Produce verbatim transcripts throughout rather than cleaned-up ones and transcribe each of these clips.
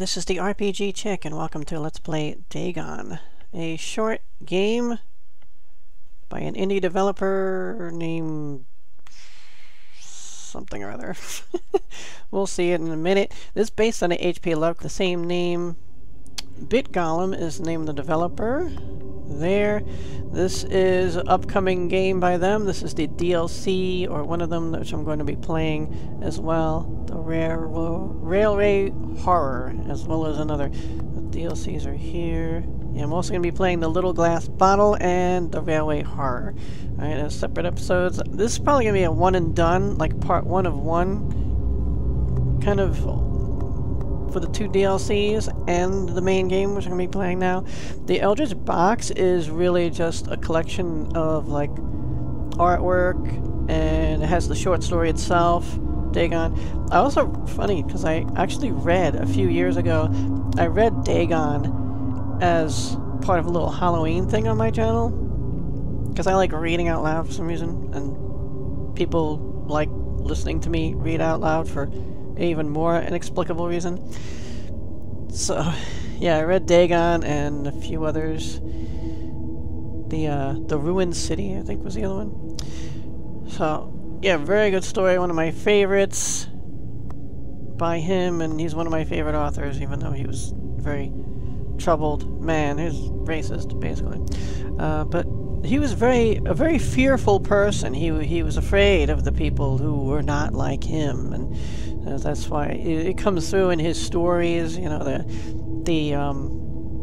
this is the R P G Chick, and welcome to Let's Play Dagon, a short game by an indie developer named something or other. We'll see it in a minute. This is based on the H P Lovecraft, the same name. Bit Golem is the name of the developer. There. This is an upcoming game by them. This is the D L C, or one of them, which I'm going to be playing as well. The Railroad, Railway Horror, as well as another. The D L Cs are here. Yeah, I'm also going to be playing the Little Glass Bottle and the Railway Horror. Alright, as separate episodes. This is probably going to be a one and done, like part one of one. Kind of for the two D L Cs and the main game, which I'm going to be playing now. The Eldritch Box is really just a collection of like artwork, and it has the short story itself, Dagon. I also, funny, because I actually read a few years ago, I read Dagon as part of a little Halloween thing on my channel, because I like reading out loud for some reason, and people like listening to me read out loud for even more inexplicable reason. So, yeah, I read Dagon and a few others. The uh, the Ruined City, I think, was the other one. So, yeah, very good story. One of my favorites by him, and he's one of my favorite authors, even though he was a very troubled man. He was racist, basically. Uh, but he was very a very fearful person. He he was afraid of the people who were not like him, and uh, that's why it, it comes through in his stories. You know, the the um,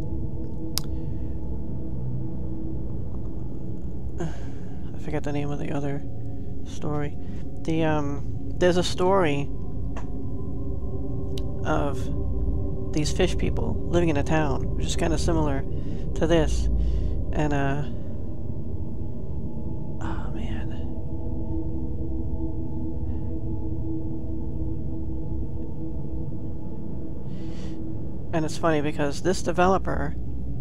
I forget the name of the other story. The um, there's a story of these fish people living in a town, which is kind of similar to this, and uh. And it's funny because this developer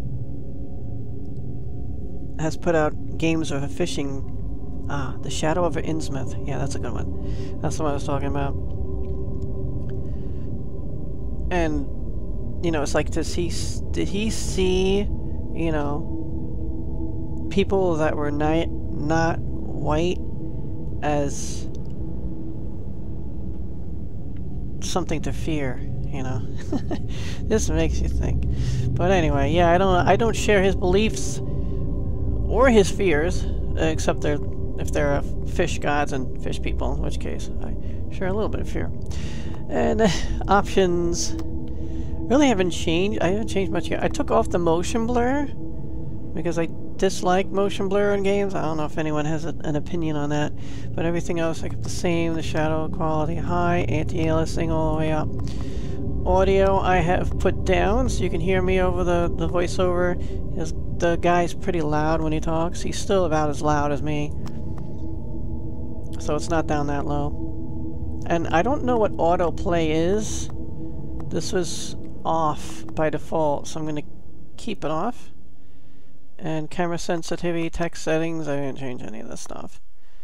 has put out games of a fishing... Ah, The Shadow of Innsmouth. Yeah, that's a good one. That's the one I was talking about. And, you know, it's like, does he... Did he see, you know, people that were not, not white as something to fear? You know, this makes you think. But anyway, yeah, I don't, I don't share his beliefs or his fears, except they're if they're uh, fish gods and fish people, in which case I share a little bit of fear. And uh, options really haven't changed. I haven't changed much here. I took off the motion blur because I dislike motion blur in games. I don't know if anyone has a, an opinion on that, but everything else I kept the same. The shadow quality high, anti-aliasing all the way up. Audio I have put down so you can hear me over the, the voiceover. His, the guy's pretty loud when he talks. He's still about as loud as me. So it's not down that low. And I don't know what autoplay is. This was off by default, so I'm going to keep it off. And camera sensitivity, text settings, I didn't change any of this stuff.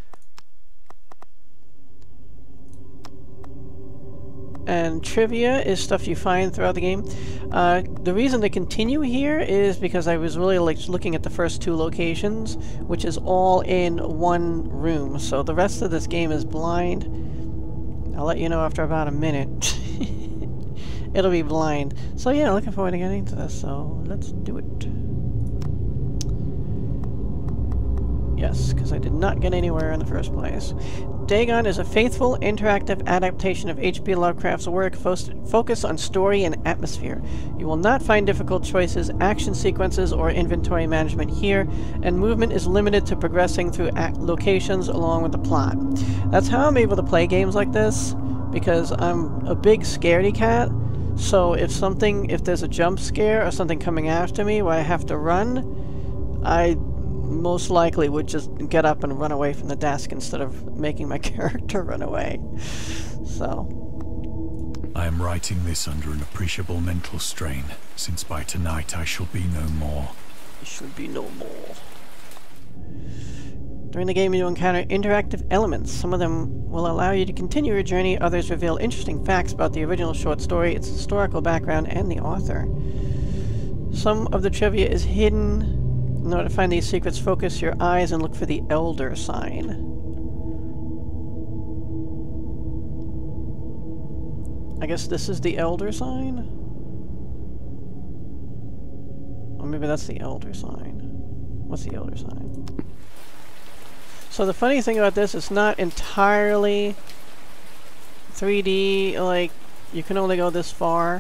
And trivia is stuff you find throughout the game. Uh, the reason to continue here is because I was really like looking at the first two locations, which is all in one room. So the rest of this game is blind. I'll let you know after about a minute. It'll be blind. So yeah, looking forward to getting into this. So let's do it. Yes, because I did not get anywhere in the first place. Dagon is a faithful, interactive adaptation of H P Lovecraft's work focused on story and atmosphere. You will not find difficult choices, action sequences, or inventory management here, and movement is limited to progressing through locations along with the plot. That's how I'm able to play games like this, because I'm a big scaredy cat, so if something, if there's a jump scare or something coming after me where I have to run, I most likely would just get up and run away from the desk instead of making my character run away. So I am writing this under an appreciable mental strain, since by tonight I shall be no more. It should be no more. During the game, you encounter interactive elements. Some of them will allow you to continue your journey. Others reveal interesting facts about the original short story, its historical background, and the author. Some of the trivia is hidden. In order to find these secrets, focus your eyes and look for the Elder sign. I guess this is the Elder sign? Or maybe that's the Elder sign. What's the Elder sign? So the funny thing about this, it's not entirely three D, like, you can only go this far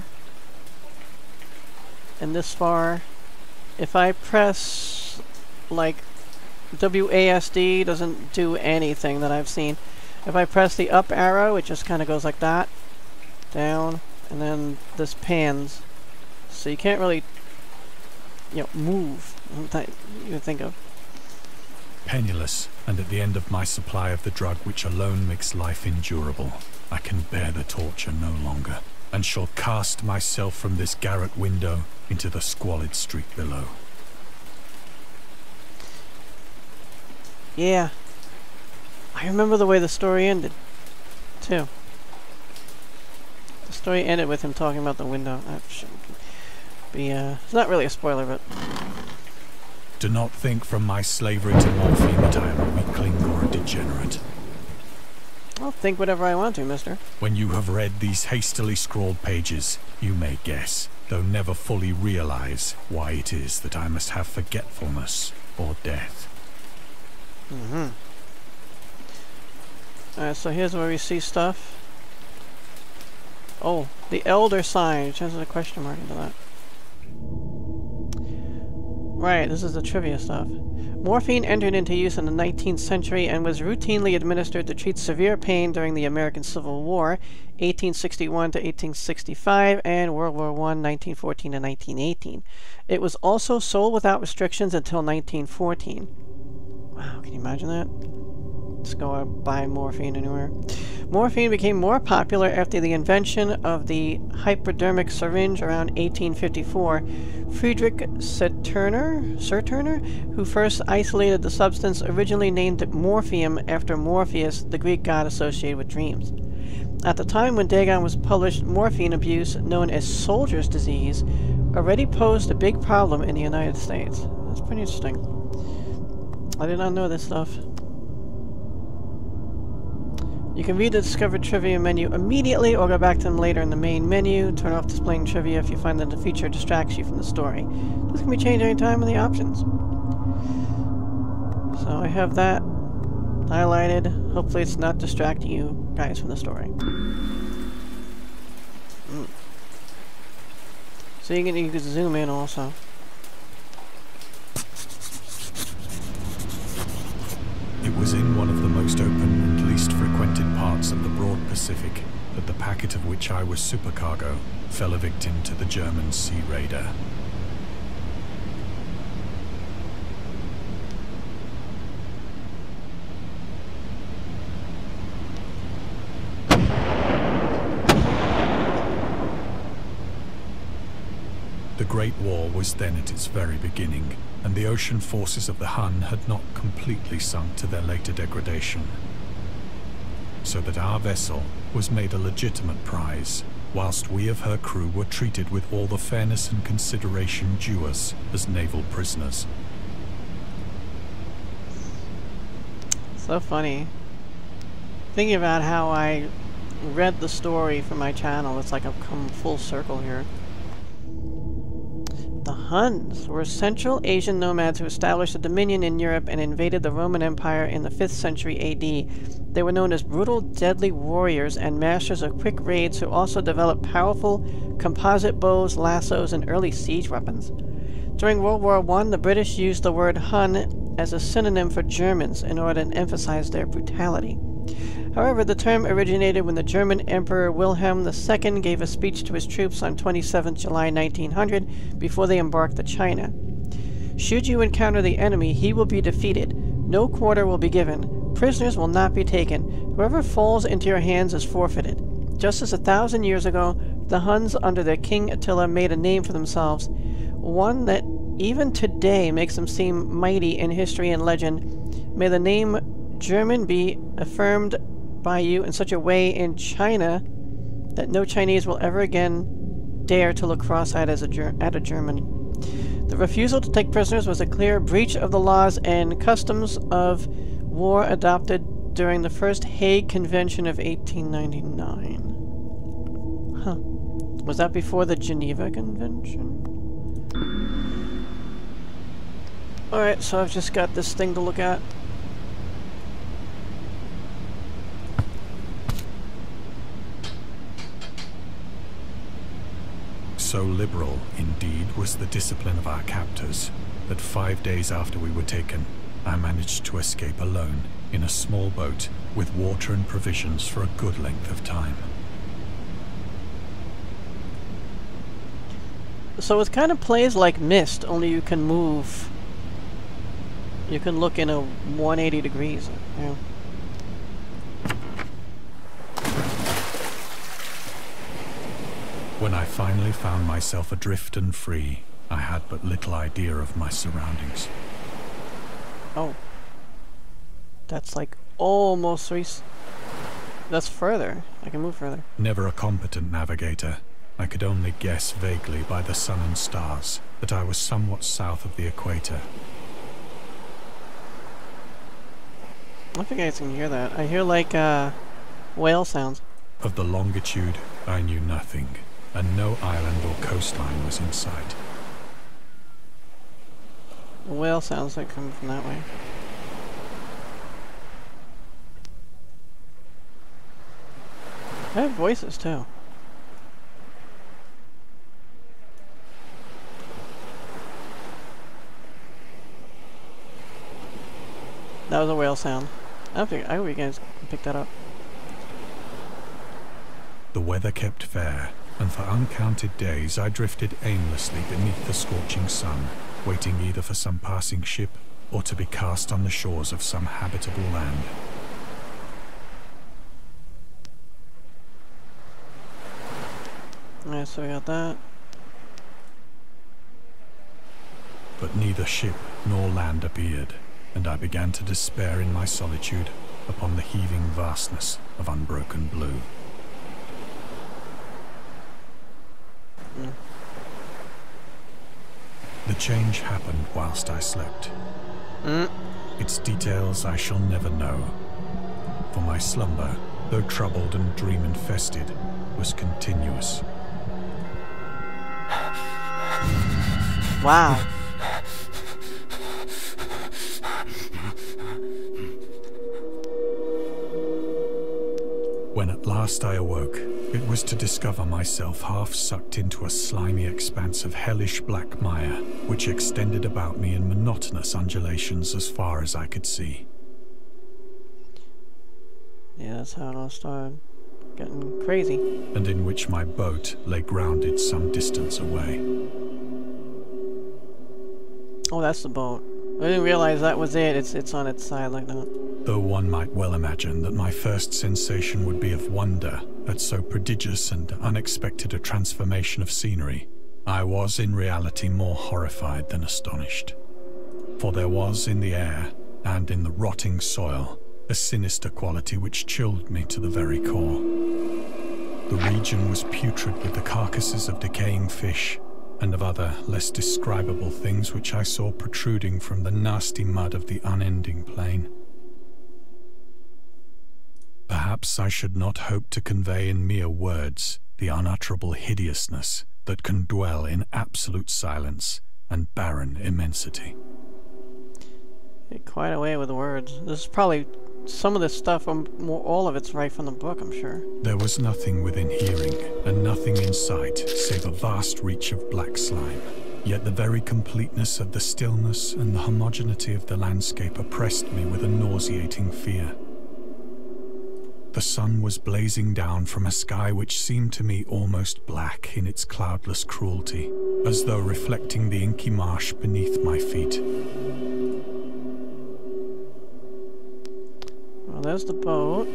and this far. If I press, like, W A S D, doesn't do anything that I've seen. If I press the up arrow, it just kind of goes like that, down, and then this pans. So you can't really, you know, move, that you would think of. Penniless, and at the end of my supply of the drug which alone makes life endurable, I can bear the torture no longer, and shall cast myself from this garret window into the squalid street below. Yeah. I remember the way the story ended, too. The story ended with him talking about the window. That shouldn't be, uh, it's not really a spoiler, but... Do not think from my slavery to morphine that I am a weakling or a degenerate. I'll think whatever I want to, mister. When you have read these hastily scrawled pages, you may guess, though never fully realize, why it is that I must have forgetfulness or death. Mm-hmm. Alright, so here's where we see stuff. Oh, the Elder sign. It changes a question mark into that. Right, this is the trivia stuff. Morphine entered into use in the nineteenth century and was routinely administered to treat severe pain during the American Civil War, eighteen sixty-one to eighteen sixty-five, and World War One, nineteen fourteen to nineteen eighteen. It was also sold without restrictions until nineteen fourteen. Wow, can you imagine that? Just go out and buy morphine anywhere. Morphine became more popular after the invention of the hypodermic syringe around eighteen fifty-four. Friedrich Serturner, Serturner, who first isolated the substance, originally named it morphium after Morpheus, the Greek god associated with dreams. At the time when Dagon was published, morphine abuse, known as soldier's disease, already posed a big problem in the United States. That's pretty interesting. I did not know this stuff. You can read the Discover Trivia menu immediately or go back to them later in the main menu. Turn off displaying trivia if you find that the feature distracts you from the story. This can be changed anytime in the options. So I have that highlighted. Hopefully it's not distracting you guys from the story. Mm. So you can, you can zoom in also. It was in one of the most open and least frequented parts of the broad Pacific that the packet of which I was supercargo fell a victim to the German sea raider. The Great War was then at its very beginning, and the ocean forces of the Hun had not completely sunk to their later degradation. So that our vessel was made a legitimate prize, whilst we of her crew were treated with all the fairness and consideration due us as naval prisoners. So funny. Thinking about how I read the story for my channel, it's like I've come full circle here. The Huns were Central Asian nomads who established a dominion in Europe and invaded the Roman Empire in the fifth century A D. They were known as brutal, deadly warriors and masters of quick raids who also developed powerful composite bows, lassos, and early siege weapons. During World War One, the British used the word Hun as a synonym for Germans in order to emphasize their brutality. However, the term originated when the German Emperor Wilhelm the Second gave a speech to his troops on twenty-seventh of July nineteen hundred before they embarked to China. Should you encounter the enemy, he will be defeated. No quarter will be given. Prisoners will not be taken. Whoever falls into your hands is forfeited. Just as a thousand years ago, the Huns under their King Attila made a name for themselves, one that even today makes them seem mighty in history and legend. May the name German be affirmed by you in such a way in China that no Chinese will ever again dare to look cross-eyed as a Ger at a German. The refusal to take prisoners was a clear breach of the laws and customs of war adopted during the First Hague Convention of eighteen ninety-nine. Huh. Was that before the Geneva Convention? Alright, so I've just got this thing to look at. So liberal, indeed, was the discipline of our captors, that five days after we were taken, I managed to escape alone in a small boat with water and provisions for a good length of time. So it kind of plays like Myst, only you can move. You can look in a one hundred eighty degrees. Yeah. When I finally found myself adrift and free, I had but little idea of my surroundings. Oh. That's like almost three... S That's further. I can move further. Never a competent navigator, I could only guess vaguely by the sun and stars that I was somewhat south of the equator. I don't think I can hear that. I hear like uh, whale sounds. Of the longitude, I knew nothing, and no island or coastline was in sight. The whale sounds like coming from that way. I have voices too. That was a whale sound. I don't think I hope you guys can pick that up. The weather kept fair, and for uncounted days I drifted aimlessly beneath the scorching sun, waiting either for some passing ship or to be cast on the shores of some habitable land. Alright, so we got that. But neither ship nor land appeared, and I began to despair in my solitude upon the heaving vastness of unbroken blue. Mm. The change happened whilst I slept. Mm. Its details I shall never know, for my slumber, though troubled and dream-infested, was continuous. Wow. When at last I awoke, it was to discover myself half sucked into a slimy expanse of hellish black mire, which extended about me in monotonous undulations as far as I could see. Yeah, that's how it all started. Getting crazy. And in which my boat lay grounded some distance away. Oh, that's the boat. I didn't realize that was it. It's it's on its side like that. Though one might well imagine that my first sensation would be of wonder at so prodigious and unexpected a transformation of scenery, I was in reality more horrified than astonished. For there was in the air, and in the rotting soil, a sinister quality which chilled me to the very core. The region was putrid with the carcasses of decaying fish, and of other less describable things which I saw protruding from the nasty mud of the unending plain. Perhaps I should not hope to convey in mere words the unutterable hideousness that can dwell in absolute silence and barren immensity. Get quite away with the words. This is probably some of this stuff, um, more, all of it's right from the book, I'm sure. There was nothing within hearing, and nothing in sight, save a vast reach of black slime. Yet the very completeness of the stillness and the homogeneity of the landscape oppressed me with a nauseating fear. The sun was blazing down from a sky which seemed to me almost black in its cloudless cruelty, as though reflecting the inky marsh beneath my feet. Well, there's the boat.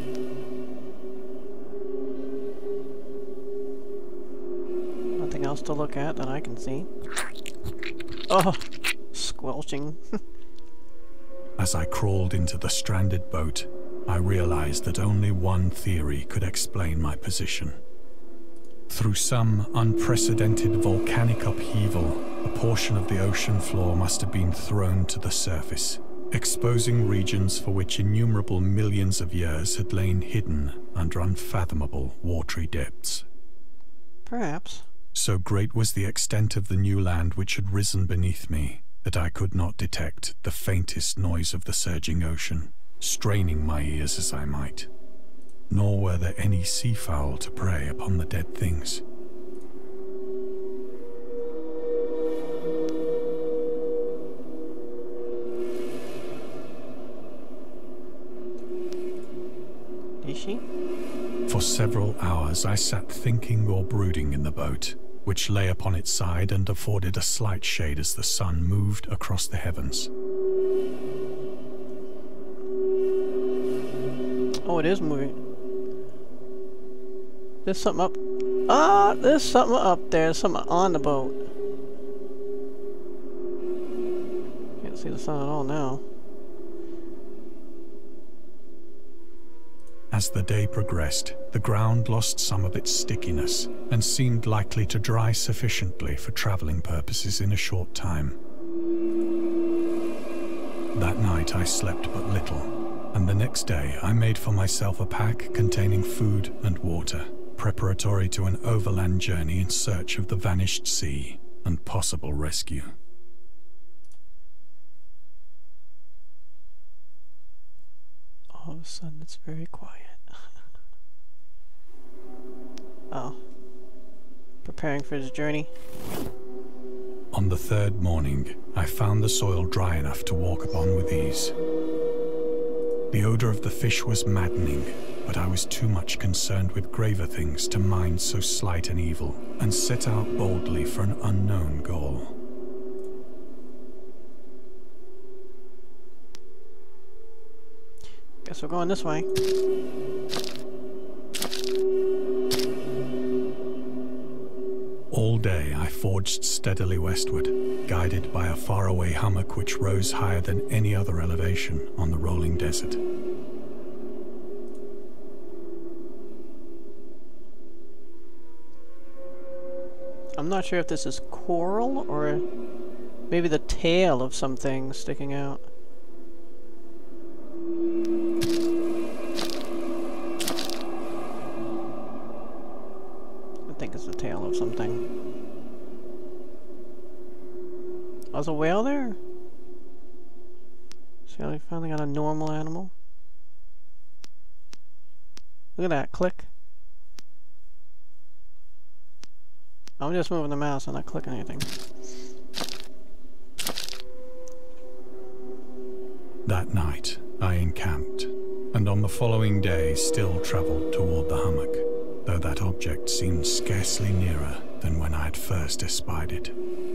Nothing else to look at that I can see. Oh, squelching. As I crawled into the stranded boat, I realized that only one theory could explain my position. Through some unprecedented volcanic upheaval, a portion of the ocean floor must have been thrown to the surface, exposing regions for which innumerable millions of years had lain hidden under unfathomable watery depths. Perhaps. So great was the extent of the new land which had risen beneath me that I could not detect the faintest noise of the surging ocean, straining my ears as I might. Nor were there any seafowl to prey upon the dead things. Is she? For several hours I sat thinking or brooding in the boat, which lay upon its side and afforded a slight shade as the sun moved across the heavens. Oh, it is moving. There's something up. Ah, there's something up there. Something on the boat. Can't see the sun at all now. As the day progressed, the ground lost some of its stickiness and seemed likely to dry sufficiently for traveling purposes in a short time. That night I slept but little, and the next day I made for myself a pack containing food and water, preparatory to an overland journey in search of the vanished sea and possible rescue. All of a sudden it's very quiet. Oh. Preparing for his journey. On the third morning, I found the soil dry enough to walk upon with ease. The odor of the fish was maddening, but I was too much concerned with graver things to mind so slight an evil, and set out boldly for an unknown goal. Guess we're going this way. All day I forged steadily westward, guided by a faraway hummock which rose higher than any other elevation on the rolling desert. I'm not sure if this is coral or maybe the tail of something sticking out. I think it's the tail of something. Oh, there's a whale there? See how we finally got a normal animal? Look at that, click. I'm just moving the mouse, I'm not clicking anything. That night, I encamped, and on the following day still travelled toward the hummock, though that object seemed scarcely nearer than when I had first espied it.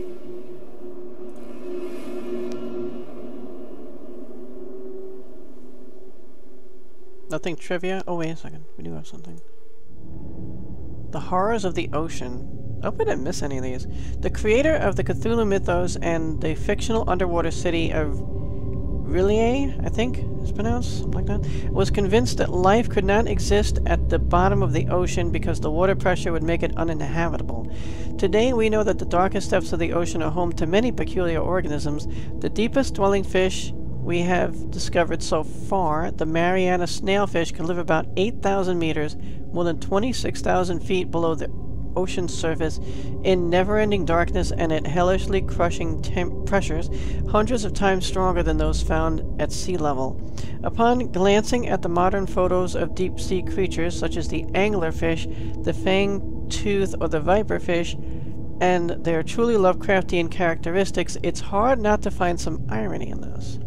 Nothing trivia? Oh, wait a second. We do have something. The horrors of the ocean. I hope I didn't miss any of these. The creator of the Cthulhu Mythos and the fictional underwater city of Rillier, I think it's pronounced, something like that, was convinced that life could not exist at the bottom of the ocean because the water pressure would make it uninhabitable. Today we know that the darkest depths of the ocean are home to many peculiar organisms. The deepest dwelling fish we have discovered so far, the Mariana snailfish, can live about eight thousand meters, more than twenty-six thousand feet below the ocean surface, in never-ending darkness and at hellishly crushing temp pressures, hundreds of times stronger than those found at sea level. Upon glancing at the modern photos of deep-sea creatures, such as the anglerfish, the fang-tooth, or the viperfish, and their truly Lovecraftian characteristics, it's hard not to find some irony in this.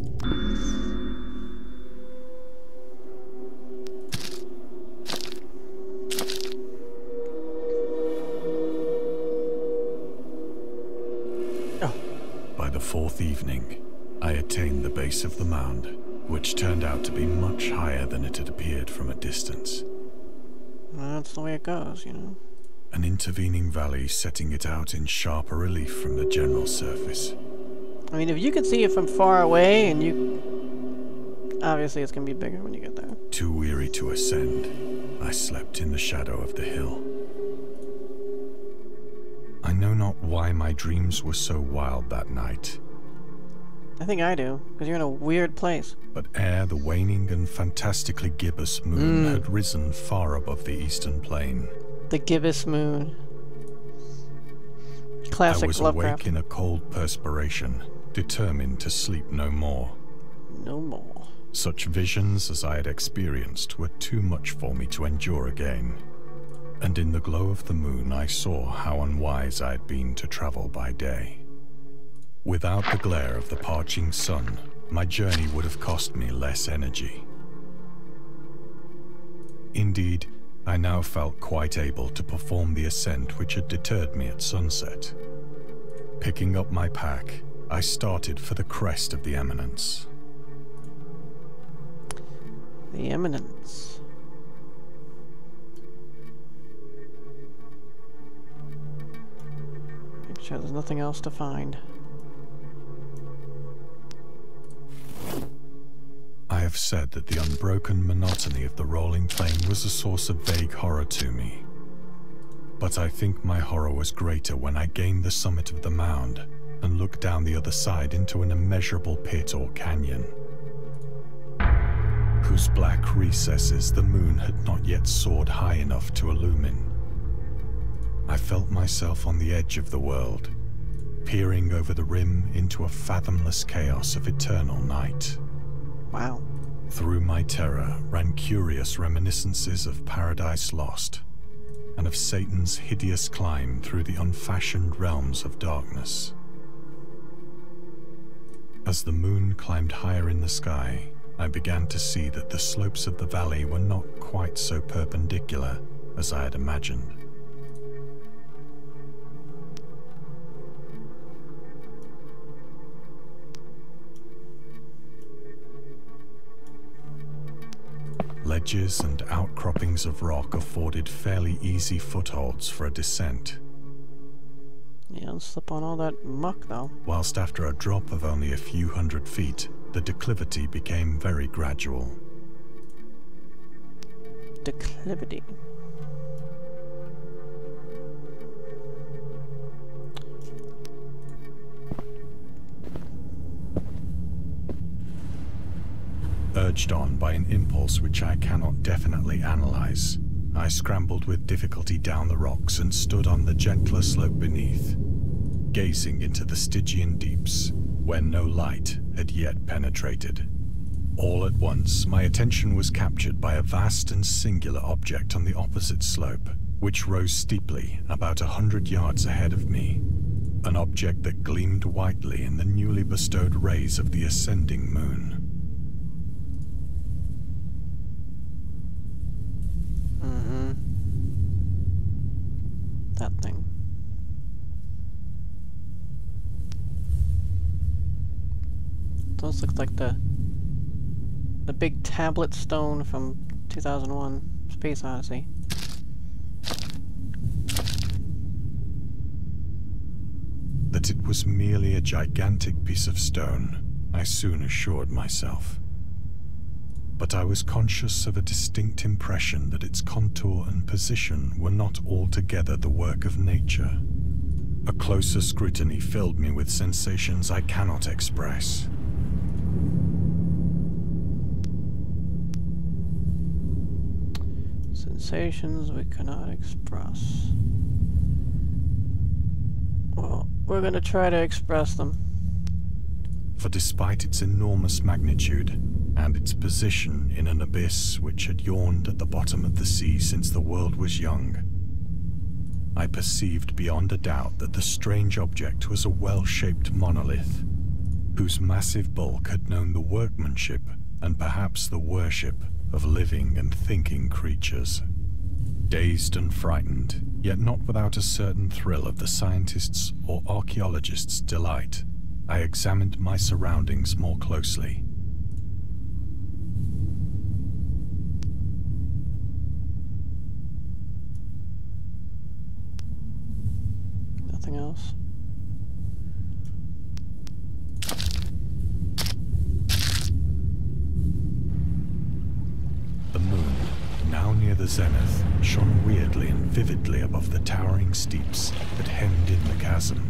By the fourth evening, I attained the base of the mound, which turned out to be much higher than it had appeared from a distance. Well, that's the way it goes, you know. An intervening valley setting it out in sharper relief from the general surface. I mean, if you can see it from far away and you Obviously, it's going to be bigger when you get there. Too weary to ascend, I slept in the shadow of the hill. I know not why my dreams were so wild that night. I think I do, because you're in a weird place. But ere the waning and fantastically gibbous moon Mm. had risen far above the eastern plain, The gibbous moon. Classic I was Lovecraft. awake in a cold perspiration, determined to sleep no more. No more. Such visions as I had experienced were too much for me to endure again. And in the glow of the moon I saw how unwise I had been to travel by day. Without the glare of the parching sun, my journey would have cost me less energy. Indeed, I now felt quite able to perform the ascent which had deterred me at sunset. Picking up my pack, I started for the crest of the eminence. The eminence. Make sure there's nothing else to find. I have said that the unbroken monotony of the rolling plain was a source of vague horror to me. But I think my horror was greater when I gained the summit of the mound and looked down the other side into an immeasurable pit or canyon, whose black recesses the moon had not yet soared high enough to illumine. I felt myself on the edge of the world, peering over the rim into a fathomless chaos of eternal night. Wow. Through my terror ran curious reminiscences of Paradise Lost, and of Satan's hideous climb through the unfashioned realms of darkness. As the moon climbed higher in the sky, I began to see that the slopes of the valley were not quite so perpendicular as I had imagined. Ledges and outcroppings of rock afforded fairly easy footholds for a descent. Yeah, don't slip on all that muck, though. Whilst after a drop of only a few hundred feet, the declivity became very gradual. Declivity. Urged on by an impulse which I cannot definitely analyze, I scrambled with difficulty down the rocks and stood on the gentler slope beneath, gazing into the Stygian deeps, where no light had yet penetrated. All at once, my attention was captured by a vast and singular object on the opposite slope, which rose steeply about a hundred yards ahead of me, an object that gleamed whitely in the newly bestowed rays of the ascending moon. Mm-hmm. That thing. Those look like the the big tablet stone from two thousand one Space Odyssey. That it was merely a gigantic piece of stone, I soon assured myself. But I was conscious of a distinct impression that its contour and position were not altogether the work of nature. A closer scrutiny filled me with sensations I cannot express. Sensations we cannot express. Well, we're gonna try to express them. For despite its enormous magnitude, and its position in an abyss which had yawned at the bottom of the sea since the world was young, I perceived beyond a doubt that the strange object was a well-shaped monolith, whose massive bulk had known the workmanship and perhaps the worship of living and thinking creatures. Dazed and frightened, yet not without a certain thrill of the scientist's or archaeologist's delight, I examined my surroundings more closely. Nothing else. zenith shone weirdly and vividly above the towering steeps that hemmed in the chasm,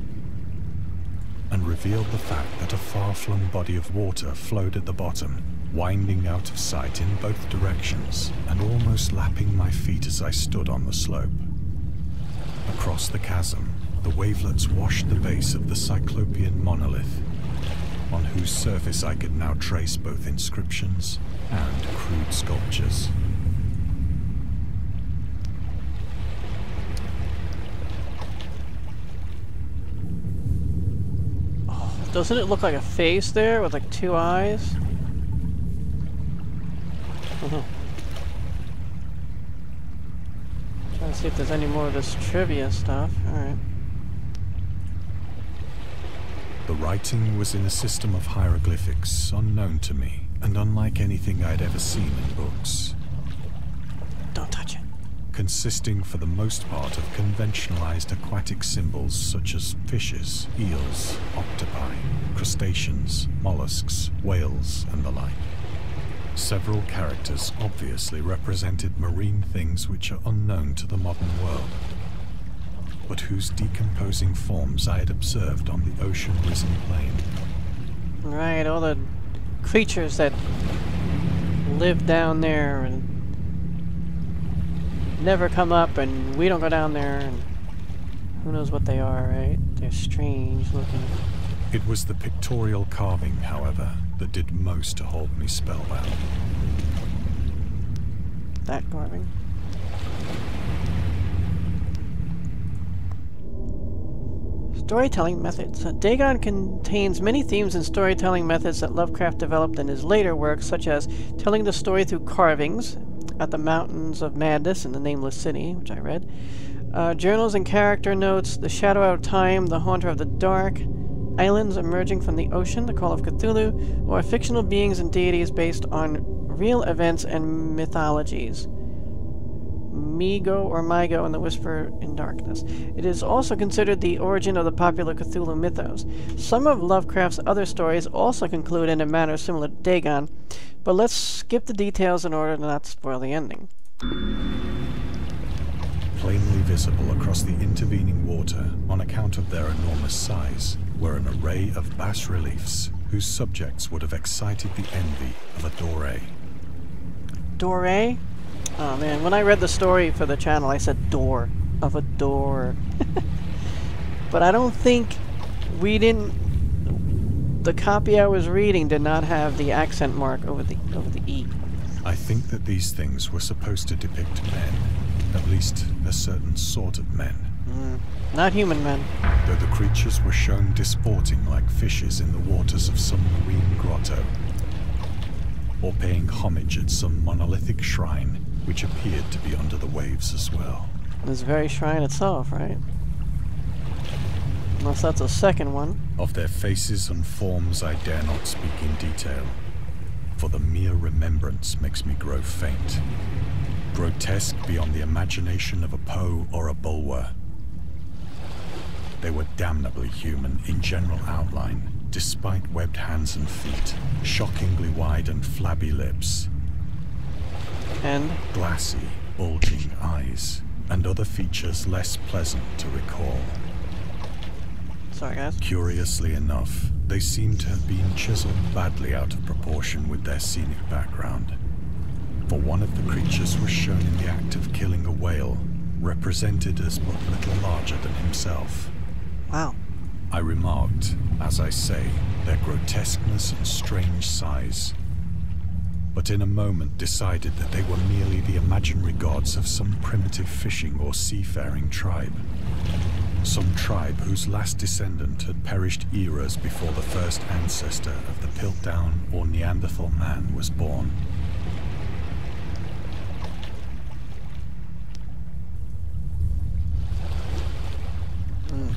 and revealed the fact that a far-flung body of water flowed at the bottom, winding out of sight in both directions and almost lapping my feet as I stood on the slope. Across the chasm, the wavelets washed the base of the Cyclopean monolith, on whose surface I could now trace both inscriptions and crude sculptures. Oh, doesn't it look like a face there with like two eyes? Uh-huh. Trying to see if there's any more of this trivia stuff. Alright. The writing was in a system of hieroglyphics unknown to me, and unlike anything I'd ever seen in books. Don't touch it. Consisting for the most part of conventionalized aquatic symbols such as fishes, eels, octopi, crustaceans, mollusks, whales, and the like. Several characters obviously represented marine things which are unknown to the modern world, but whose decomposing forms I had observed on the ocean-risen plain. Right, all the creatures that live down there and never come up, and we don't go down there, and who knows what they are, right? They're strange looking. It was the pictorial carving, however, that did most to hold me spellbound. That carving. Storytelling methods. Dagon contains many themes and storytelling methods that Lovecraft developed in his later works, such as telling the story through carvings at the Mountains of Madness in the Nameless City, which I read, uh, journals and character notes, The Shadow Out of Time, The Haunter of the Dark, islands emerging from the ocean, The Call of Cthulhu, or fictional beings and deities based on real events and mythologies. Migo or Migo and the Whisper in Darkness. It is also considered the origin of the popular Cthulhu Mythos. Some of Lovecraft's other stories also conclude in a manner similar to Dagon, but let's skip the details in order to not spoil the ending. Plainly visible across the intervening water, on account of their enormous size, were an array of bas-reliefs whose subjects would have excited the envy of a doré. Doré? Oh man, when I read the story for the channel, I said door of a door. But I don't think we didn't. The copy I was reading did not have the accent mark over the over the E. I think that these things were supposed to depict men, at least a certain sort of men. Mm, not human men. Though the creatures were shown disporting like fishes in the waters of some marine grotto, or paying homage at some monolithic shrine which appeared to be under the waves as well. This very shrine itself, right? Unless that's a second one. Of their faces and forms I dare not speak in detail, for the mere remembrance makes me grow faint. Grotesque beyond the imagination of a Poe or a Bulwer. They were damnably human in general outline, despite webbed hands and feet, shockingly wide and flabby lips, and glassy, bulging eyes, and other features less pleasant to recall. Sorry, guys. Curiously enough, they seem to have been chiseled badly out of proportion with their scenic background. For one of the creatures was shown in the act of killing a whale, represented as but little larger than himself. Wow. I remarked, as I say, their grotesqueness and strange size, but in a moment decided that they were merely the imaginary gods of some primitive fishing or seafaring tribe. Some tribe whose last descendant had perished eras before the first ancestor of the Piltdown or Neanderthal man was born. Mm.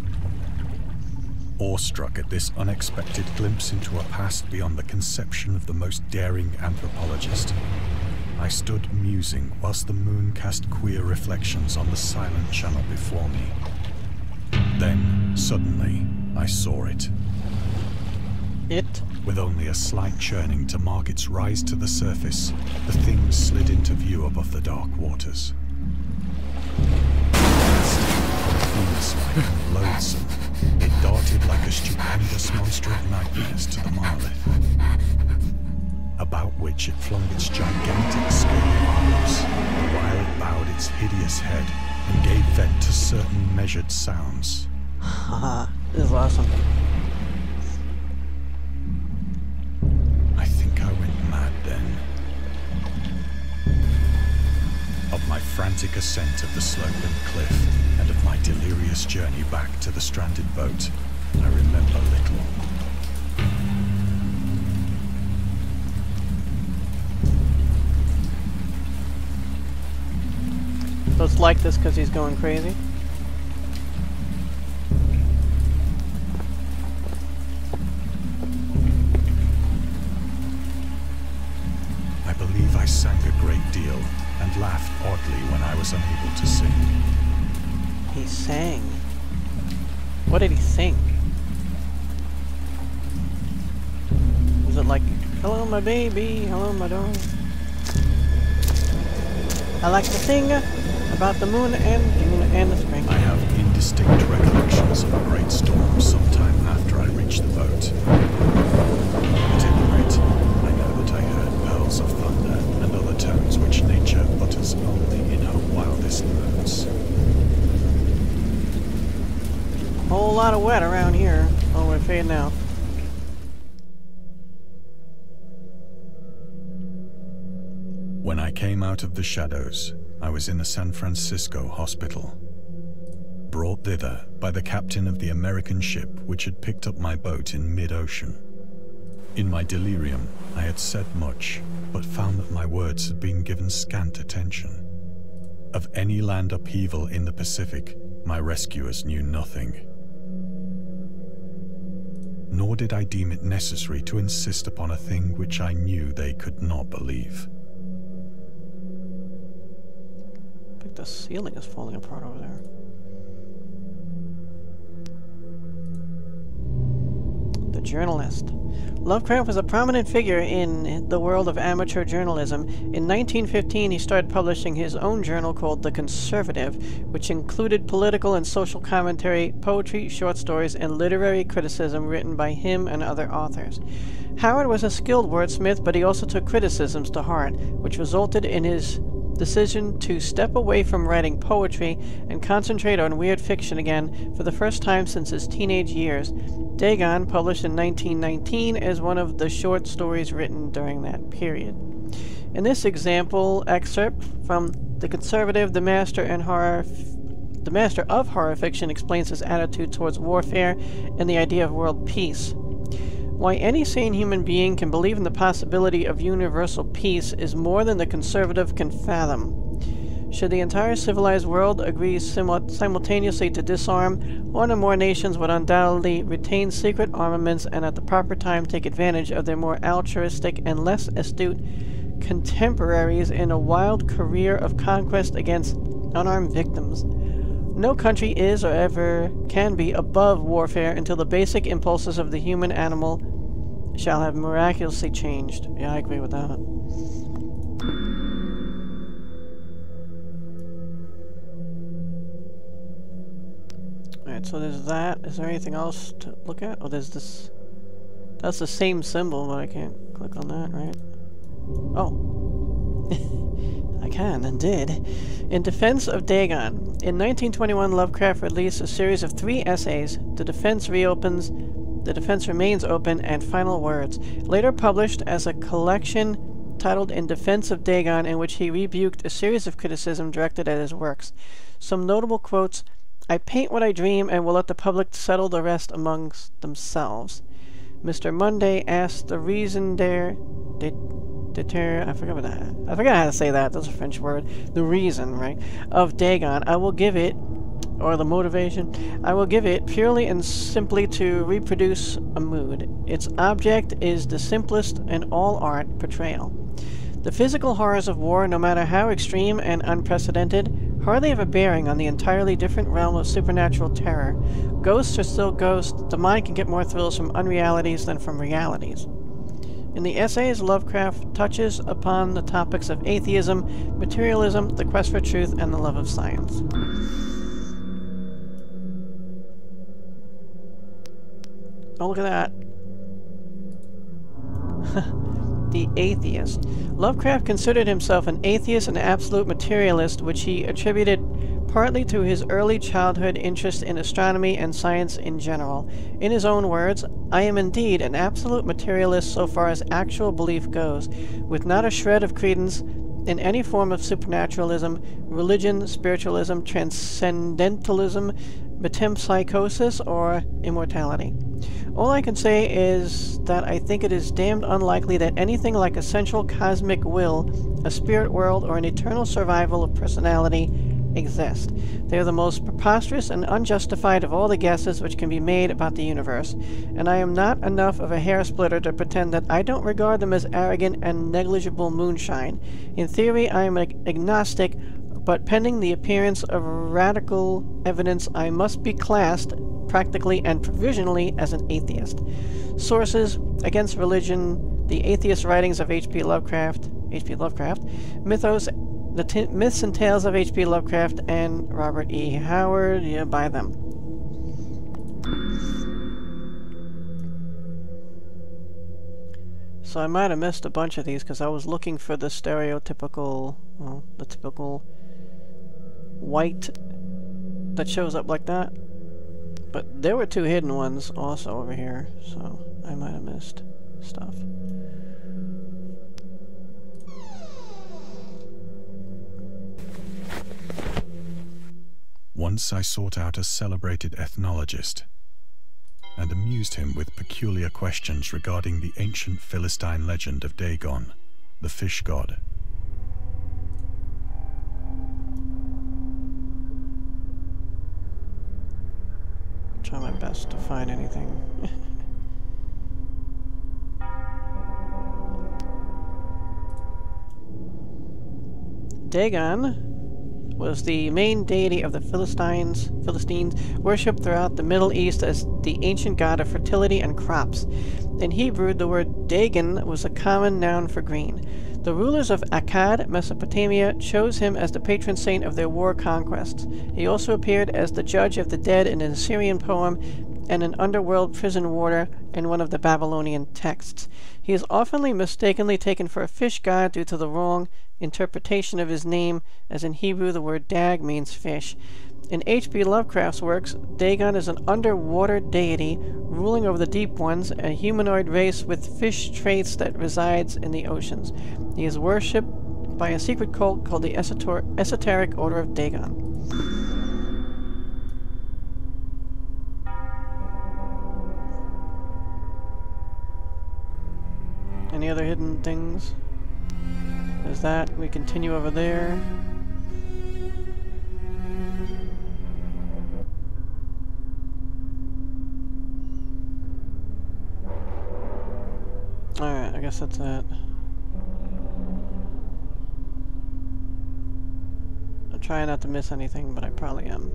Awestruck at this unexpected glimpse into a past beyond the conception of the most daring anthropologist, I stood musing whilst the moon cast queer reflections on the silent channel before me. Then, suddenly, I saw it. It? With only a slight churning to mark its rise to the surface, the thing slid into view above the dark waters. Polyphemus-like and loathsome, it darted like a stupendous monster of nightmares to the monolith, about which it flung its gigantic scaly arms, while it bowed its hideous head and gave vent to certain measured sounds. Haha, this is awesome. I think I went mad then. Of my frantic ascent of the sloping cliff, and of my delirious journey back to the stranded boat, I remember little. So it's like this because he's going crazy? I believe I sang a great deal and laughed oddly when I was unable to sing. He sang. What did he sing? Was it like, hello my baby, hello my dog? I like to sing about the moon and June and the spring. I have indistinct recollections of a great storm sometime after I reached the boat. At any rate, I know that I heard pearls of thunder and other tones which nature utters only in her wildest moods. Whole lot of wet around here. Oh, we're fading out. When I came out of the shadows, I was in a San Francisco hospital, brought thither by the captain of the American ship which had picked up my boat in mid-ocean. In my delirium, I had said much, but found that my words had been given scant attention. Of any land upheaval in the Pacific, my rescuers knew nothing. Nor did I deem it necessary to insist upon a thing which I knew they could not believe. I think the ceiling is falling apart over there. The journalist. Lovecraft was a prominent figure in the world of amateur journalism. In nineteen fifteen, he started publishing his own journal called The Conservative, which included political and social commentary, poetry, short stories, and literary criticism written by him and other authors. Howard was a skilled wordsmith, but he also took criticisms to heart, which resulted in his decision to step away from writing poetry and concentrate on weird fiction again for the first time since his teenage years. Dagon, published in nineteen nineteen, is one of the short stories written during that period. In this example excerpt from The Conservative, the master and horror the master of horror fiction explains his attitude towards warfare and the idea of world peace. Why any sane human being can believe in the possibility of universal peace is more than the conservative can fathom. Should the entire civilized world agree simu simultaneously to disarm, one or more nations would undoubtedly retain secret armaments and at the proper time take advantage of their more altruistic and less astute contemporaries in a wild career of conquest against unarmed victims. No country is or ever can be above warfare until the basic impulses of the human animal shall have miraculously changed. Yeah, I agree with that. Alright, so there's that. Is there anything else to look at? Oh, there's this. That's the same symbol, but I can't click on that, right? Oh. I can, and did. In defense of Dagon. In nineteen twenty-one, Lovecraft released a series of three essays, The Defense Reopens, The Defense Remains Open, and Final Words, later published as a collection titled In Defense of Dagon, in which he rebuked a series of criticism directed at his works. Some notable quotes: I paint what I dream and will let the public settle the rest amongst themselves. Mister Monday asked the reason there... Did, Deter, I forgot what that. I forgot how to say that. That's a French word. The reason, right? Of Dagon. I will give it, or the motivation. I will give it purely and simply to reproduce a mood. Its object is the simplest in all art portrayal. The physical horrors of war, no matter how extreme and unprecedented, hardly have a bearing on the entirely different realm of supernatural terror. Ghosts are still ghosts. The mind can get more thrills from unrealities than from realities. In the essays, Lovecraft touches upon the topics of atheism, materialism, the quest for truth, and the love of science. Oh, look at that. The atheist. Lovecraft considered himself an atheist and absolute materialist, which he attributed partly to his early childhood interest in astronomy and science in general. In his own words, "I am indeed an absolute materialist so far as actual belief goes, with not a shred of credence in any form of supernaturalism, religion, spiritualism, transcendentalism, metempsychosis, or immortality. All I can say is that I think it is damned unlikely that anything like a central cosmic will, a spirit world, or an eternal survival of personality exist. They are the most preposterous and unjustified of all the guesses which can be made about the universe, and I am not enough of a hair-splitter to pretend that I don't regard them as arrogant and negligible moonshine. In theory, I am ag agnostic, but pending the appearance of radical evidence, I must be classed, practically and provisionally, as an atheist." Sources: Against Religion, The Atheist Writings of H P Lovecraft, H P Lovecraft, Mythos, The T Myths and Tales of H P Lovecraft, and Robert E. Howard. Yeah, buy them. So I might have missed a bunch of these because I was looking for the stereotypical, well, the typical white that shows up like that. But there were two hidden ones also over here, so I might have missed stuff. Once I sought out a celebrated ethnologist and amused him with peculiar questions regarding the ancient Philistine legend of Dagon, the fish god. Try my best to find anything. Dagon was the main deity of the Philistines, Philistines, worshipped throughout the Middle East as the ancient god of fertility and crops. In Hebrew, the word Dagon was a common noun for green. The rulers of Akkad, Mesopotamia, chose him as the patron saint of their war conquests. He also appeared as the judge of the dead in an Assyrian poem and an underworld prison warder in one of the Babylonian texts. He is often mistakenly taken for a fish god due to the wrong interpretation of his name, as in Hebrew the word dag means fish. In H P Lovecraft's works, Dagon is an underwater deity ruling over the deep ones, a humanoid race with fish traits that resides in the oceans. He is worshipped by a secret cult called the Esoter Esoteric Order of Dagon. Any other hidden things? There's that. We continue over there. Alright, I guess that's it. I'm trying not to miss anything, but I probably am.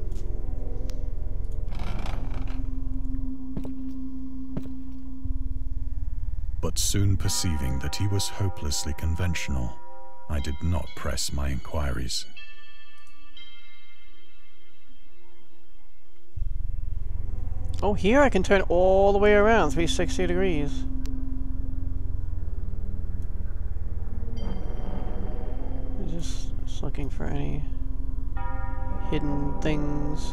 But soon perceiving that he was hopelessly conventional, I did not press my inquiries. Oh, here I can turn all the way around, three hundred sixty degrees. I'm just, just looking for any hidden things.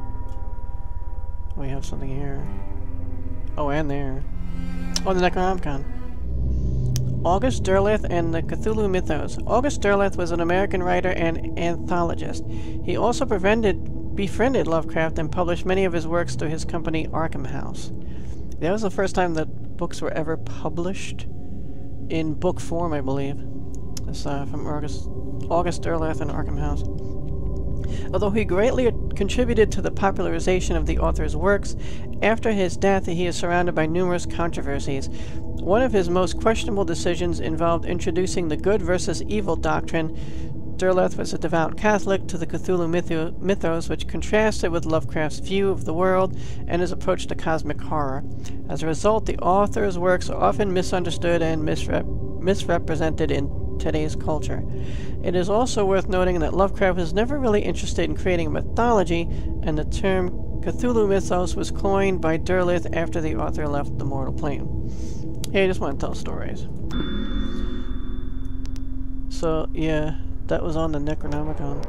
We have something here. Oh, and there. Oh, the Necronomicon. August Derleth and the Cthulhu Mythos. August Derleth was an American writer and anthologist. He also befriended, befriended Lovecraft and published many of his works through his company Arkham House. That was the first time that books were ever published in book form, I believe. It's uh, from August, August Derleth and Arkham House. Although he greatly contributed to the popularization of the author's works, after his death he is surrounded by numerous controversies. One of his most questionable decisions involved introducing the good versus evil doctrine Derleth was a devout Catholic to the Cthulhu mytho mythos, which contrasted with Lovecraft's view of the world and his approach to cosmic horror. As a result, the author's works are often misunderstood and misrep misrepresented in today's culture. It is also worth noting that Lovecraft was never really interested in creating a mythology, and the term Cthulhu Mythos was coined by Derleth after the author left the mortal plane. Hey, I just want to tell stories. So, yeah, that was on the Necronomicon.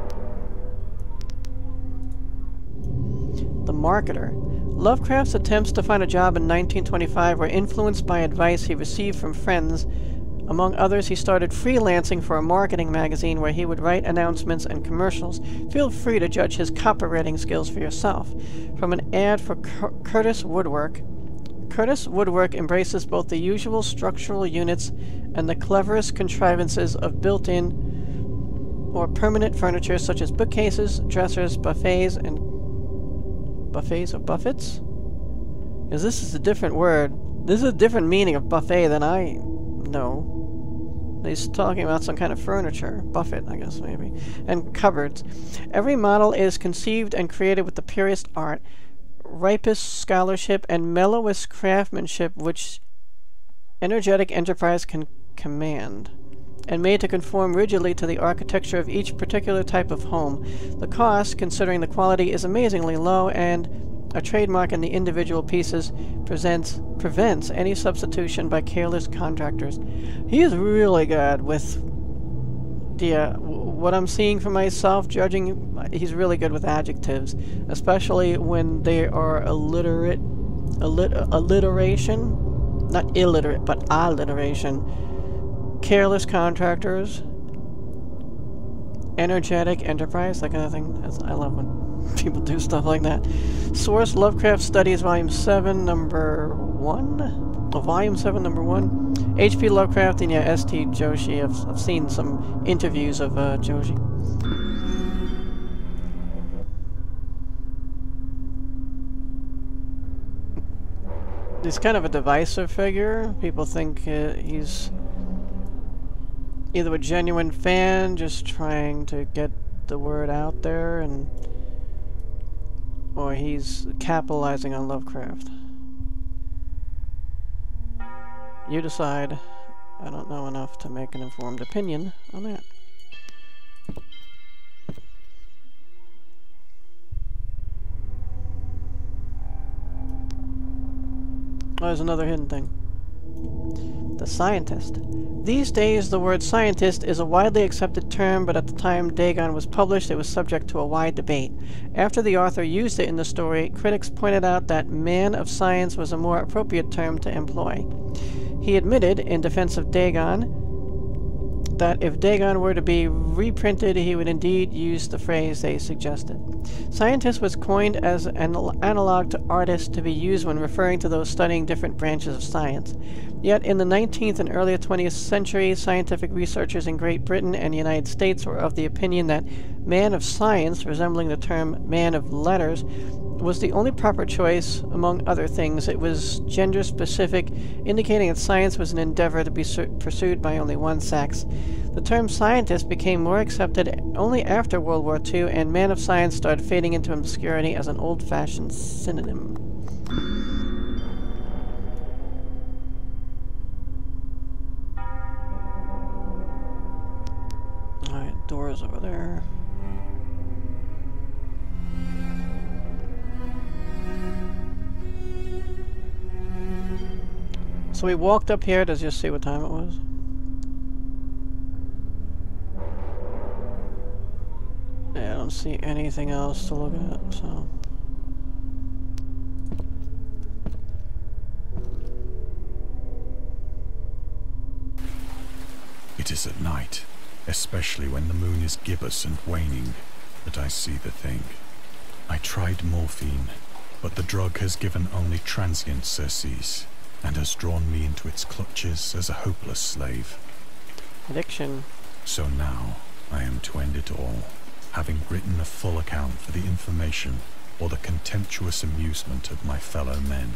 The Marketer. Lovecraft's attempts to find a job in nineteen twenty-five were influenced by advice he received from friends. Among others, he started freelancing for a marketing magazine where he would write announcements and commercials. Feel free to judge his copywriting skills for yourself. From an ad for Cur Curtis Woodwork. Curtis Woodwork embraces both the usual structural units and the cleverest contrivances of built-in or permanent furniture such as bookcases, dressers, buffets, and buffets or buffets? Because this is a different word. This is a different meaning of buffet than I know. He's talking about some kind of furniture. Buffet, I guess, maybe. And cupboards. Every model is conceived and created with the purest art, ripest scholarship, and mellowest craftsmanship which energetic enterprise can command, and made to conform rigidly to the architecture of each particular type of home. The cost, considering the quality, is amazingly low, and a trademark in the individual pieces presents, prevents any substitution by careless contractors. He is really good with the, uh, what I'm seeing for myself, judging, he's really good with adjectives, especially when they are alliterate, allit alliteration, not illiterate, but alliteration. Careless contractors, energetic enterprise, that kind of thing. That's, I love when people do stuff like that. Source: Lovecraft Studies, Volume seven, Number one? Oh, Volume seven, Number one. H P Lovecraft and yeah, S T Joshi. I've, I've seen some interviews of uh, Joshi. He's kind of a divisive figure. People think uh, he's either a genuine fan, just trying to get the word out there, and or he's capitalizing on Lovecraft. You decide. I don't know enough to make an informed opinion on that. Oh, there's another hidden thing. The scientist. These days, the word scientist is a widely accepted term, but at the time Dagon was published, it was subject to a wide debate. After the author used it in the story, critics pointed out that man of science was a more appropriate term to employ. He admitted, in defense of Dagon, that if Dagon were to be reprinted, he would indeed use the phrase they suggested. Scientist was coined as an analog to artist to be used when referring to those studying different branches of science. Yet in the nineteenth and earlier twentieth century, scientific researchers in Great Britain and the United States were of the opinion that man of science, resembling the term man of letters, was the only proper choice. Among other things, it was gender-specific, indicating that science was an endeavor to be pursued by only one sex. The term scientist became more accepted only after World War Two, and man of science started fading into obscurity as an old-fashioned synonym. Alright, doors over there. So we walked up here to just see what time it was. Yeah, I don't see anything else to look at, so... It is at night, especially when the moon is gibbous and waning, that I see the thing. I tried morphine, but the drug has given only transient surcease, and has drawn me into its clutches as a hopeless slave. Addiction. So now, I am to end it all, having written a full account for the information or the contemptuous amusement of my fellow men.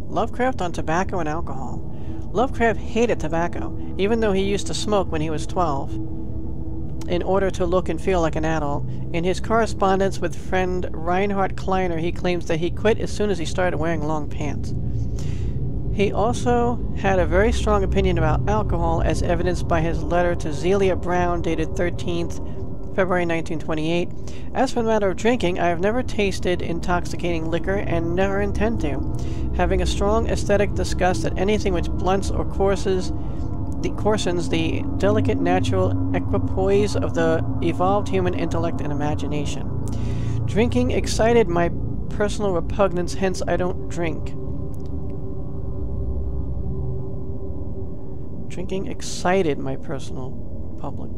Lovecraft on tobacco and alcohol. Lovecraft hated tobacco, even though he used to smoke when he was twelve, in order to look and feel like an adult. In his correspondence with friend Reinhard Kleiner, he claims that he quit as soon as he started wearing long pants. He also had a very strong opinion about alcohol, as evidenced by his letter to Zelia Brown, dated thirteenth February nineteen twenty-eight. As for the matter of drinking, I have never tasted intoxicating liquor and never intend to, having a strong aesthetic disgust at anything which blunts or coarses the coarsens the delicate natural equipoise of the evolved human intellect and imagination. Drinking excited my personal repugnance, hence I don't drink. Drinking excited my personal republic.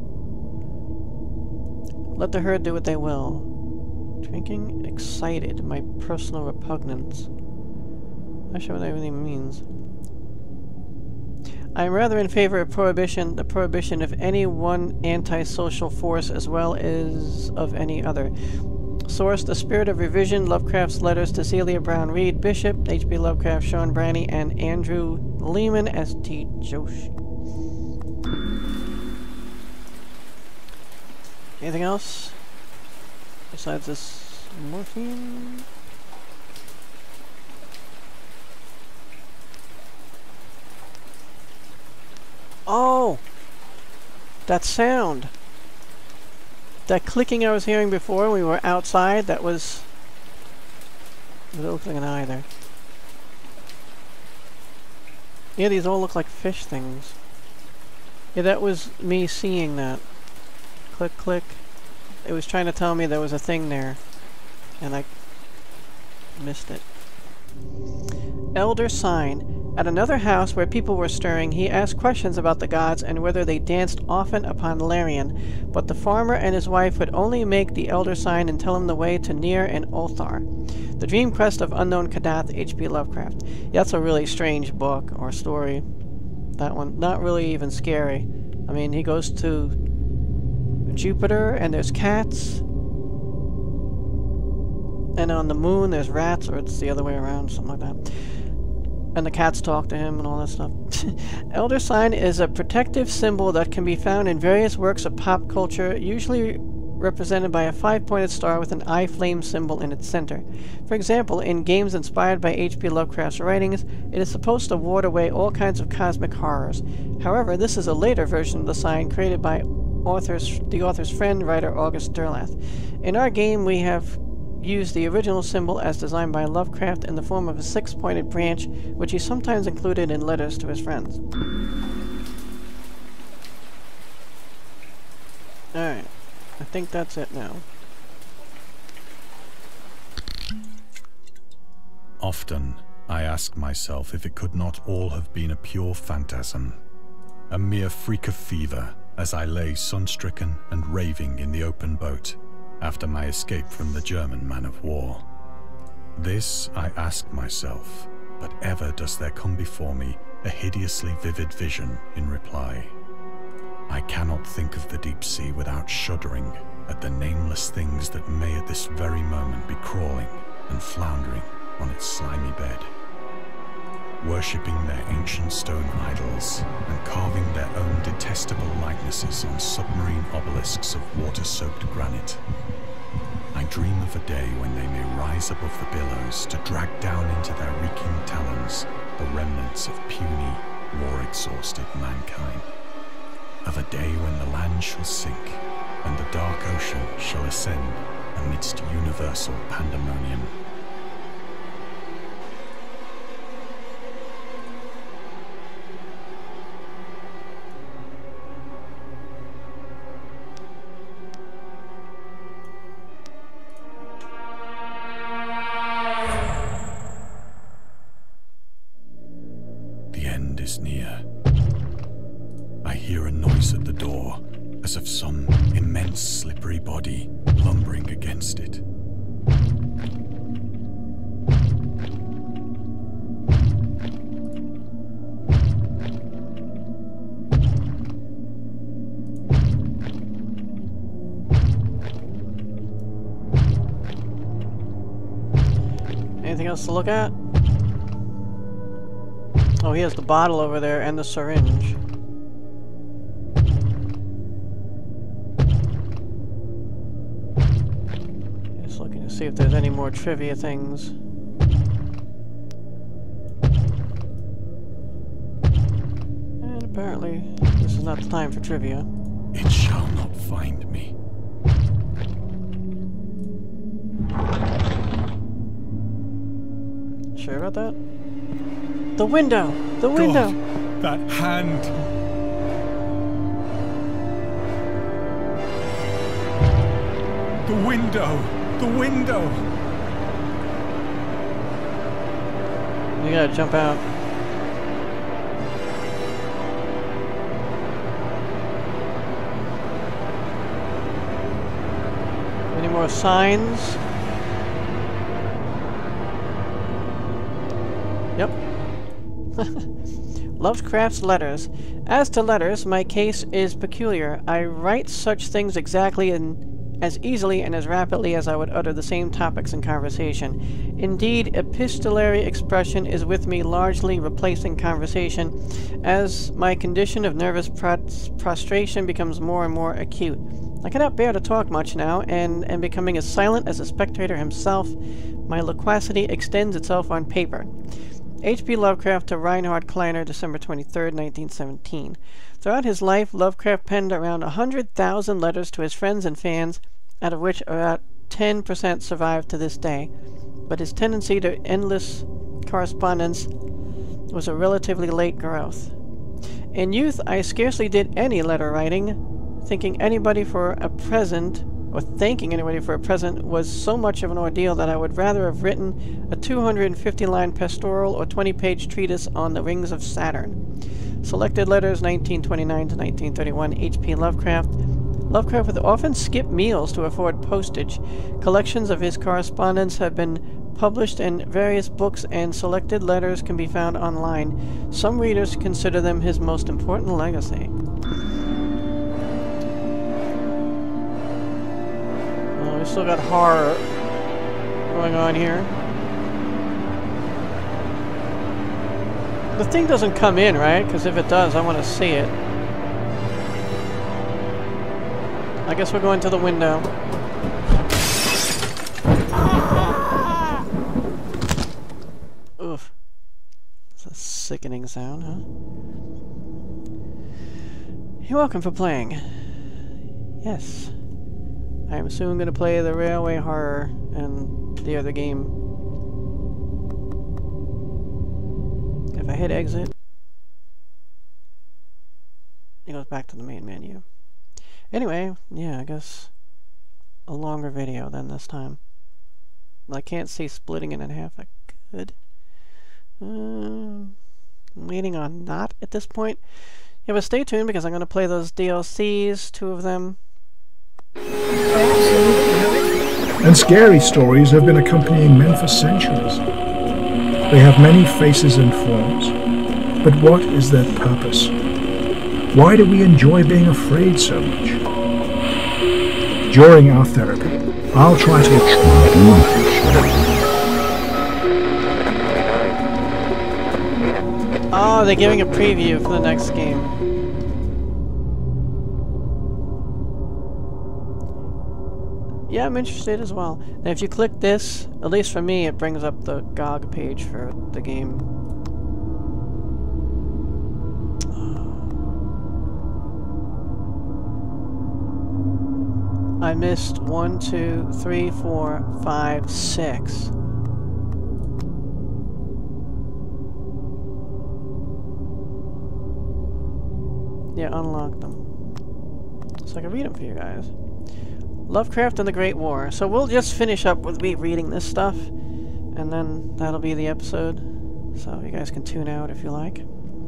Let the herd do what they will. Drinking excited my personal repugnance. I'm not sure what that really means. I am rather in favor of prohibition, the prohibition of any one antisocial force as well as of any other. Source: The Spirit of Revision, Lovecraft's Letters to Celia Brown Reed, Bishop, H P Lovecraft, Sean Branney, and Andrew Lehman, S T Joshi. Anything else besides this morphine? Oh! That sound! That clicking I was hearing before when we were outside, that was... It looks like an eye there. Yeah, these all look like fish things. Yeah, that was me seeing that. Click, click. It was trying to tell me there was a thing there. And I missed it. Elder Sign. At another house where people were stirring, he asked questions about the gods and whether they danced often upon Larian, but the farmer and his wife would only make the elder sign and tell him the way to Nir and Ulthar. The Dream Quest of Unknown Kadath, H P Lovecraft. Yeah, that's a really strange book or story. That one. Not really even scary. I mean, he goes to Jupiter and there's cats. And on the moon there's rats, or it's the other way around, something like that. And the cats talk to him and all that stuff. Elder Sign is a protective symbol that can be found in various works of pop culture, usually represented by a five-pointed star with an eye flame symbol in its center. For example, in games inspired by H P Lovecraft's writings, it is supposed to ward away all kinds of cosmic horrors. However, this is a later version of the sign created by author's, the author's friend, writer August Derlath. In our game, we have used the original symbol as designed by Lovecraft in the form of a six-pointed branch, which he sometimes included in letters to his friends. Alright, I think that's it now. Often, I ask myself if it could not all have been a pure phantasm, a mere freak of fever, as I lay sun-stricken and raving in the open boat after my escape from the German man-of-war. This I ask myself, but ever does there come before me a hideously vivid vision in reply. I cannot think of the deep sea without shuddering at the nameless things that may at this very moment be crawling and floundering on its slimy bed, worshipping their ancient stone idols and carving their own detestable likenesses on submarine obelisks of water-soaked granite. I dream of a day when they may rise above the billows to drag down into their reeking talons the remnants of puny, war-exhausted mankind. Of a day when the land shall sink and the dark ocean shall ascend amidst universal pandemonium. Near. I hear a noise at the door, as of some immense slippery body lumbering against it. Anything else to look at? Oh, he has the bottle over there and the syringe. Just looking to see if there's any more trivia things. And apparently, this is not the time for trivia. It shall not find me. Sure about that? The window! The window! God, that hand! The window! The window! You gotta jump out. Any more signs? Yep. Lovecraft's letters. As to letters, my case is peculiar. I write such things exactly and as easily and as rapidly as I would utter the same topics in conversation. Indeed, epistolary expression is with me largely replacing conversation, as my condition of nervous pros prostration becomes more and more acute. I cannot bear to talk much now, and am becoming as silent as the spectator himself. My loquacity extends itself on paper. H P Lovecraft to Reinhard Kleiner, December twenty-third, nineteen seventeen. Throughout his life, Lovecraft penned around one hundred thousand letters to his friends and fans, out of which about ten percent survive to this day. But his tendency to endless correspondence was a relatively late growth. In youth, I scarcely did any letter writing, thinking anybody for a present or thanking anybody for a present was so much of an ordeal that I would rather have written a two hundred fifty line pastoral or twenty page treatise on the rings of Saturn. Selected letters, nineteen twenty-nine to nineteen thirty-one, H P Lovecraft. Lovecraft would often skip meals to afford postage. Collections of his correspondence have been published in various books, and selected letters can be found online. Some readers consider them his most important legacy. We still got horror going on here. The thing doesn't come in, right? Because if it does, I want to see it. I guess we're going to the window. Oof. It's a sickening sound, huh? You're welcome for playing. Yes. I am soon going to play the Railway Horror and the other game. If I hit exit, it goes back to the main menu. Anyway, yeah, I guess a longer video than this time. I can't see splitting it in half. I could. Uh, I'm waiting on not at this point. Yeah, but stay tuned because I'm going to play those D L Cs, two of them. And scary stories have been accompanying men for centuries. They have many faces and forms, but what is their purpose? Why do we enjoy being afraid so much? During our therapy, I'll try to... Oh, they're giving a preview for the next game. Yeah, I'm interested as well. Now, if you click this, at least for me, it brings up the G O G page for the game. I missed one, two, three, four, five, six. Yeah, unlock them. So I can read them for you guys. Lovecraft and the Great War. So we'll just finish up with me reading this stuff, and then that'll be the episode. So you guys can tune out if you like.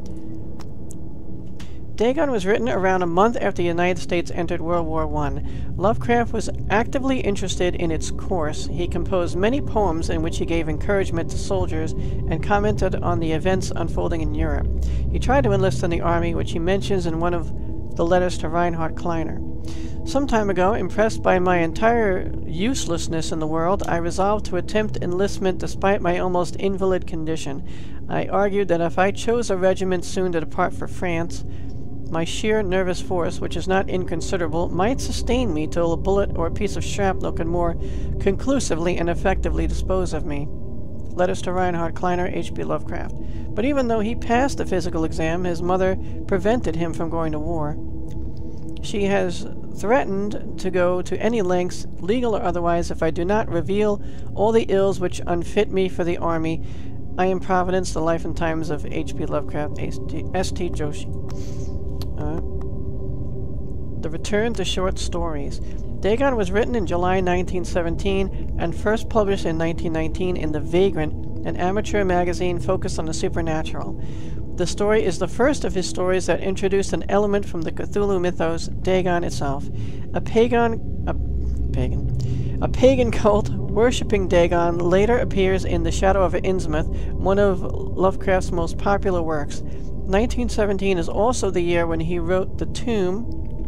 Dagon was written around a month after the United States entered World War One. Lovecraft was actively interested in its course. He composed many poems in which he gave encouragement to soldiers and commented on the events unfolding in Europe. He tried to enlist in the army, which he mentions in one of the letters to Reinhard Kleiner. Some time ago, impressed by my entire uselessness in the world, I resolved to attempt enlistment despite my almost invalid condition. I argued that if I chose a regiment soon to depart for France, my sheer nervous force, which is not inconsiderable, might sustain me till a bullet or a piece of shrapnel could more conclusively and effectively dispose of me. Letters to Reinhard Kleiner, H P Lovecraft. But even though he passed the physical exam, his mother prevented him from going to war. She has threatened to go to any lengths, legal or otherwise, if I do not reveal all the ills which unfit me for the army. I am Providence, the life and times of H P Lovecraft, S T Joshi. Uh, the Return to Short Stories. Dagon was written in July nineteen seventeen and first published in nineteen nineteen in The Vagrant, an amateur magazine focused on the supernatural. The story is the first of his stories that introduced an element from the Cthulhu Mythos, Dagon itself. A pagan, a pagan, a pagan cult worshipping Dagon later appears in The Shadow of Innsmouth, one of Lovecraft's most popular works. nineteen seventeen is also the year when he wrote The Tomb.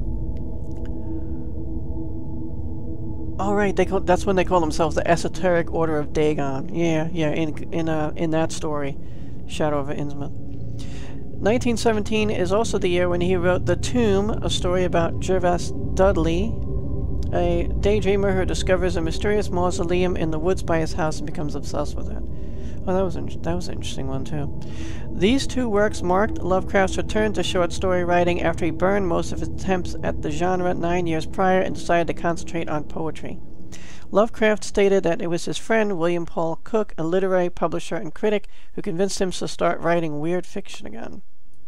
All right, they call, that's when they call themselves the Esoteric Order of Dagon. Yeah, yeah, in in uh, in that story, Shadow of Innsmouth. nineteen seventeen is also the year when he wrote The Tomb, a story about Gervas Dudley, a daydreamer who discovers a mysterious mausoleum in the woods by his house and becomes obsessed with it. Oh, that was that was an interesting one too. These two works marked Lovecraft's return to short story writing after he burned most of his attempts at the genre nine years prior and decided to concentrate on poetry. Lovecraft stated that it was his friend William Paul Cook, a literary publisher and critic, who convinced him to start writing weird fiction again.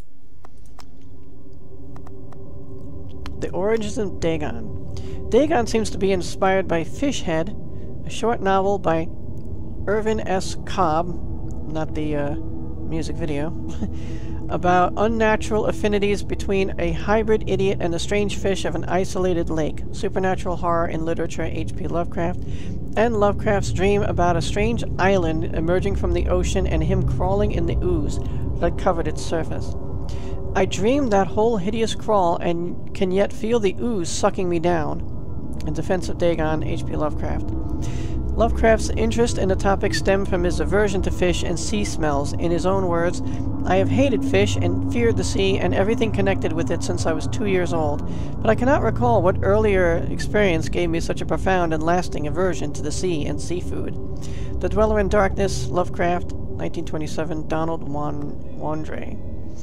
The Origins of Dagon. Dagon seems to be inspired by Fishhead, a short novel by Irvin S. Cobb, not the uh, music video, about unnatural affinities between a hybrid idiot and the strange fish of an isolated lake, supernatural horror in literature, H P Lovecraft, and Lovecraft's dream about a strange island emerging from the ocean and him crawling in the ooze that covered its surface. I dreamed that whole hideous crawl and can yet feel the ooze sucking me down. In Defense of Dagon, H P Lovecraft. Lovecraft's interest in the topic stemmed from his aversion to fish and sea smells. In his own words, I have hated fish and feared the sea and everything connected with it since I was two years old, but I cannot recall what earlier experience gave me such a profound and lasting aversion to the sea and seafood. The Dweller in Darkness, Lovecraft, nineteen twenty-seven, Donald Wandre.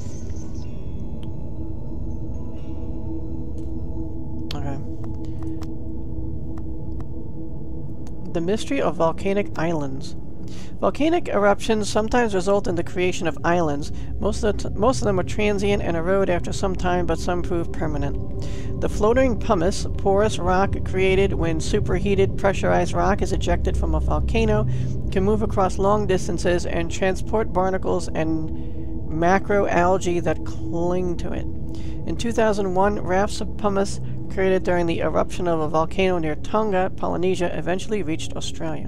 Okay. The Mystery of Volcanic Islands. Volcanic eruptions sometimes result in the creation of islands. Most of, the t most of them are transient and erode after some time, but some prove permanent. The floating pumice, porous rock created when superheated pressurized rock is ejected from a volcano, can move across long distances and transport barnacles and macroalgae that cling to it. In two thousand one, rafts of pumice created during the eruption of a volcano near Tonga, Polynesia, eventually reached Australia.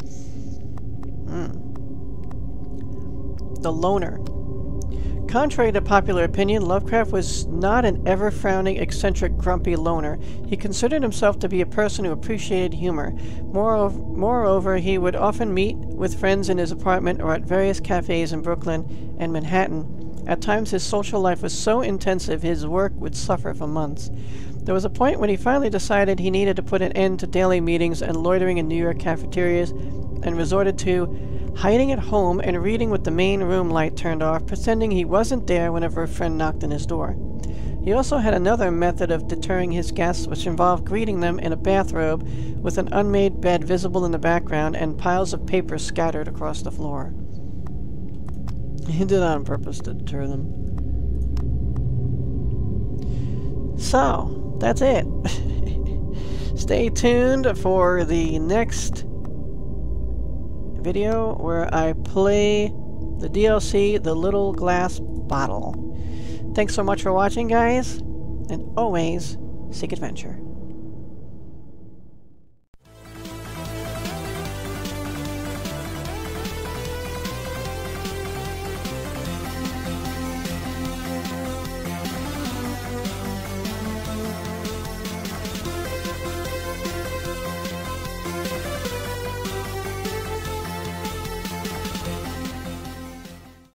Mm. The Loner. Contrary to popular opinion, Lovecraft was not an ever-frowning, eccentric, grumpy loner. He considered himself to be a person who appreciated humor. Moreover, moreover, he would often meet with friends in his apartment or at various cafes in Brooklyn and Manhattan. At times, his social life was so intensive his work would suffer for months. There was a point when he finally decided he needed to put an end to daily meetings and loitering in New York cafeterias, and resorted to hiding at home and reading with the main room light turned off, pretending he wasn't there whenever a friend knocked on his door. He also had another method of deterring his guests, which involved greeting them in a bathrobe with an unmade bed visible in the background and piles of paper scattered across the floor. He did that on purpose to deter them. So, that's it. Stay tuned for the next video where I play the D L C, The Little Glass Bottle. Thanks so much for watching, guys, and always seek adventure.